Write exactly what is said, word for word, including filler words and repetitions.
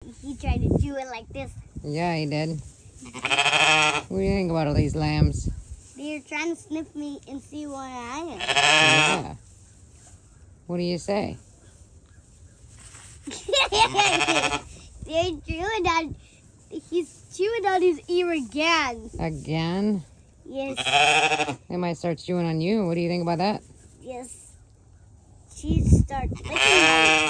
he tried to do it like this. Yeah, he did. What do you think about all these lambs? They're trying to sniff me and see what I am. Yeah. What do you say? They're chewing on. He's chewing on his ear again. Again? Yes. They might start chewing on you. What do you think about that? Yes. She starts licking my